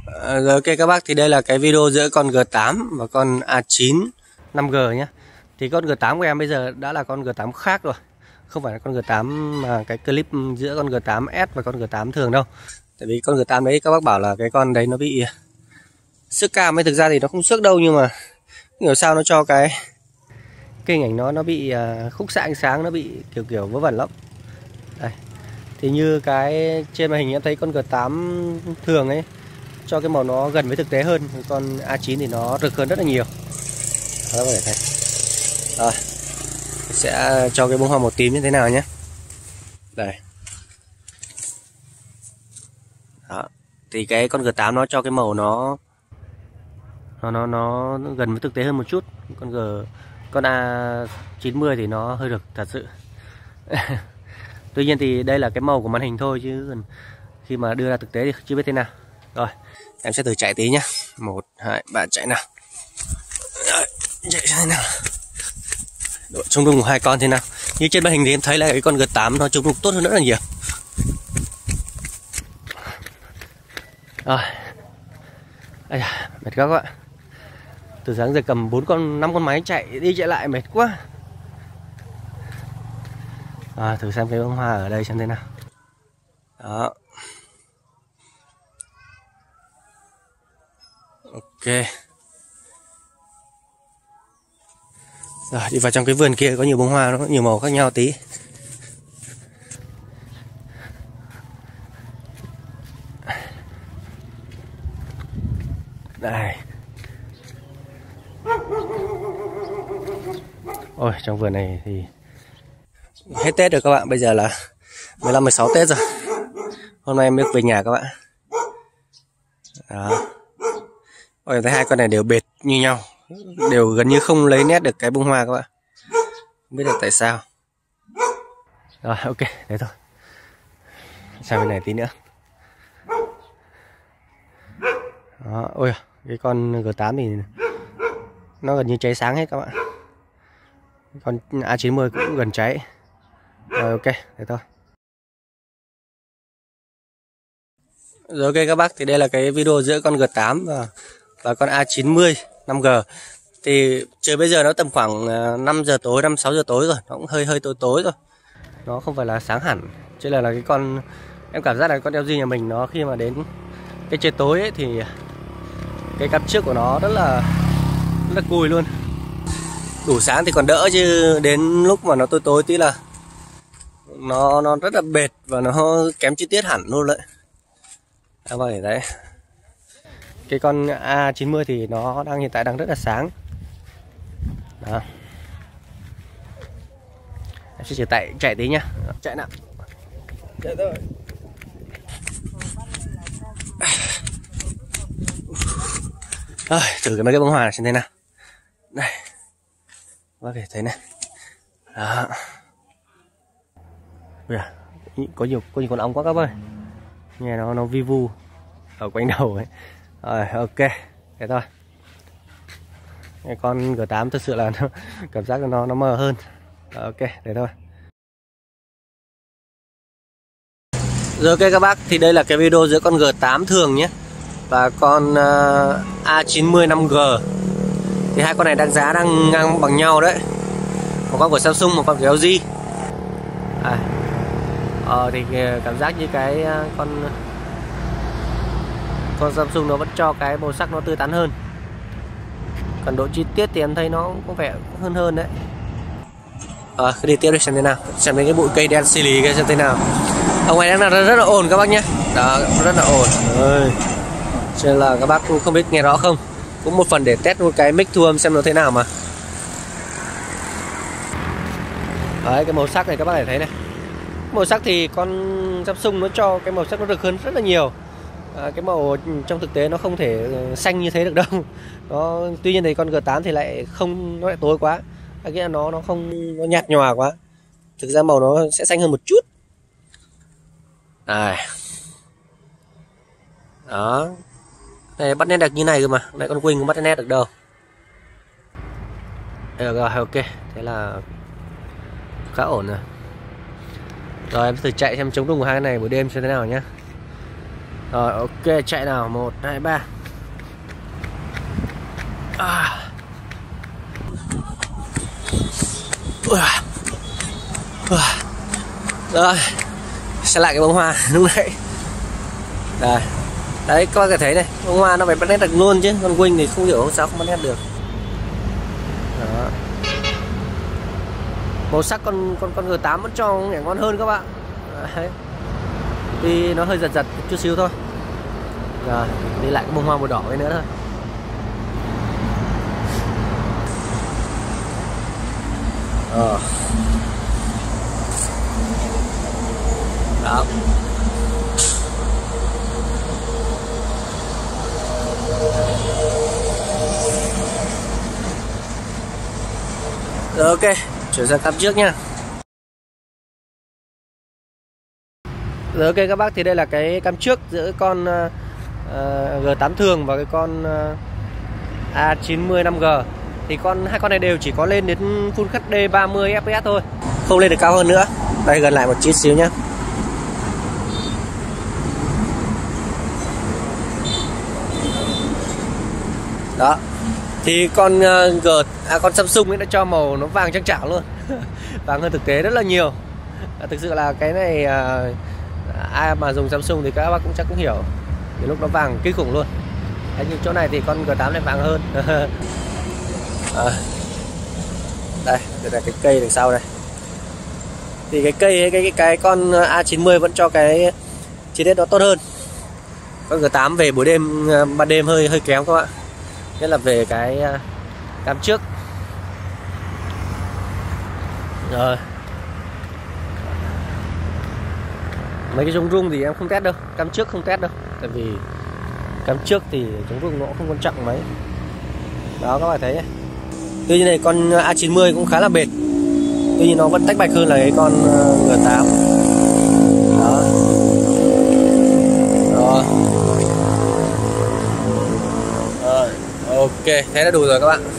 Rồi ok các bác, thì đây là cái video giữa con G8 và con A9 5G nhé. Thì con G8 của em bây giờ đã là con G8 khác rồi, không phải là con G8 mà cái clip giữa con G8S và con G8 thường đâu. Tại vì con G8 đấy các bác bảo là cái con đấy nó bị xước cam ấy, thực ra thì nó không xước đâu, nhưng mà hiểu sao nó cho cái hình ảnh nó bị khúc xạ ánh sáng nó bị kiểu vớ vẩn lắm. Đây. Thì như cái trên màn hình em thấy con G8 thường ấy cho cái màu nó gần với thực tế hơn, con A9 thì nó rực hơn rất là nhiều. Đó có thể thấy. Rồi, sẽ cho cái bông hoa màu tím như thế nào nhé. Đây. Đó. Thì cái con G8 nó cho cái màu nó gần với thực tế hơn một chút. Con A90 thì nó hơi rực thật sự. Tuy nhiên thì đây là cái màu của màn hình thôi, chứ khi mà đưa ra thực tế thì chưa biết thế nào. Rồi, em sẽ thử chạy tí nhá. 1, 2, 3 chạy nào. Rồi, chạy thế nào. Độ trung đụng của hai con thế nào. Như trên màn hình thì em thấy là cái con G8 nó trung đụng tốt hơn rất là nhiều. Rồi. Ây da, mệt quá các bạn. Từ sáng giờ cầm 5 con máy chạy đi chạy lại mệt quá. Thử xem cái bông hoa ở đây xem thế nào. Đó. Ok. Rồi đi vào trong cái vườn kia có nhiều bông hoa, nó có nhiều màu khác nhau tí. Đây. Ôi, trong vườn này thì hết Tết rồi các bạn, bây giờ là 15-16 Tết rồi. Hôm nay em mới về nhà các bạn. Đó. Ôi, em thấy hai con này đều bệt như nhau, đều gần như không lấy nét được cái bông hoa các bạn. Không biết được tại sao. Rồi ok, thế thôi. Sang bên này tí nữa. Đó, ôi cái con G8 thì nó gần như cháy sáng hết các bạn. Con A90 cũng gần cháy. Rồi ok, thế thôi. Rồi ok các bác, thì đây là cái video giữa con G8 và con A90 5G. Thì trời bây giờ nó tầm khoảng 5 giờ tối, 5-6 giờ tối rồi, nó cũng hơi tối rồi. Nó không phải là sáng hẳn. Cho nên là cái con em cảm giác là con LG nhà mình nó khi mà đến cái trời tối ấy, thì cái cặp trước của nó rất là cùi luôn. Đủ sáng thì còn đỡ, chứ đến lúc mà nó tối tí là nó rất là bệt và nó kém chi tiết hẳn luôn đấy. Các bạn thấy đấy. Cái con A90 thì nó hiện tại đang rất là sáng. Đó. Em sẽ chạy tí nhá. Chạy nào. Chạy thôi. Rồi, thử mấy cái bông hoa này xem thế nào. Đây. Các bạn thấy này. Đó. Có nhiều con ong quá các ơi. Nghe nó vi vu ở quanh đầu ấy. Rồi ok, thế thôi. Cái con G8 thực sự là cảm giác nó mờ hơn. Rồi, ok, thế thôi. Rồi ok các bác, thì đây là cái video giữa con G8 thường nhé và con A90 5G. Thì hai con này giá đang ngang bằng nhau đấy. Một con của Samsung, một con của LG. Thì cảm giác như cái con Samsung nó vẫn cho cái màu sắc nó tươi tắn hơn. Còn độ chi tiết thì em thấy nó cũng có vẻ hơn đấy. Cứ đi tiếp đi xem thế nào. Xem mấy cái bụi cây đen xì lì kia xem thế nào. Ở ngoài đang rất là ồn các bác nhé. Đó, rất là ồn. Cho nên là các bác không biết nghe rõ không. Cũng một phần để test một cái mic thu âm xem nó thế nào mà. Đấy, cái màu sắc này các bác có thể thấy này. Màu sắc thì con Samsung nó cho cái màu sắc nó rực hơn rất là nhiều. Cái màu trong thực tế nó không thể xanh như thế được đâu. Tuy nhiên thì con G8 thì lại không, nó lại tối quá. Nghĩa là nó nhạt nhòa quá. Thực ra màu nó sẽ xanh hơn một chút. Đây. Đó. Này bắt nét được như này cơ mà. Này con Wing không bắt nét được đâu. Rồi ok, thế là khá ổn rồi. Rồi em thử chạy xem chống đùng hai cái này buổi đêm xem thế nào nhé. Rồi ok, chạy nào, 1 2 3. Rồi, xem lại cái bông hoa lúc nãy. Đây. Đấy, các bạn có thể thấy này, bông hoa nó phải bắt nét được luôn chứ, con Wing thì không hiểu sao không bắt nét được. Đó. Màu sắc con G8 vẫn cho nhảy ngon hơn các bạn. Đấy. Tuy nó hơi giật giật chút xíu thôi. Rồi, đi lại cái bông hoa màu đỏ ấy nữa thôi. Đó. Rồi ok, chuyển sang cam trước nha. Rồi ok các bác, thì đây là cái cam trước giữa con G8 thường và cái con A90 5G. Thì hai con này đều chỉ có lên đến Full HD 30 fps thôi, không lên được cao hơn nữa. Đây, gần lại một chút xíu nhé. Đó. Thì con con Samsung ấy đã cho màu nó vàng trắng trảo luôn. Vàng hơn thực tế rất là nhiều. Thực sự là cái này ai mà dùng Samsung thì các bác cũng chắc cũng hiểu. Thì lúc nó vàng kinh khủng luôn. Đấy, nhưng chỗ này thì con G8 này vàng hơn. Đây là cái cây đằng sau đây. Thì cái cây cái con A90 vẫn cho cái chi tiết nó tốt hơn. Con G8 về buổi đêm, ban đêm hơi kém các bạn. Nhất là về cái cam trước. Rồi. Mấy cái chống rung thì em không test đâu, cam trước không test đâu. Tại vì cam trước thì chống rung nó cũng không quan trọng mấy. Đó các bạn thấy nhé. Tuy nhiên này con A90 cũng khá là bền. Tuy nhiên nó vẫn tách bạch hơn là cái con G8. Đó. Rồi. Ok, thế là đủ rồi các bạn.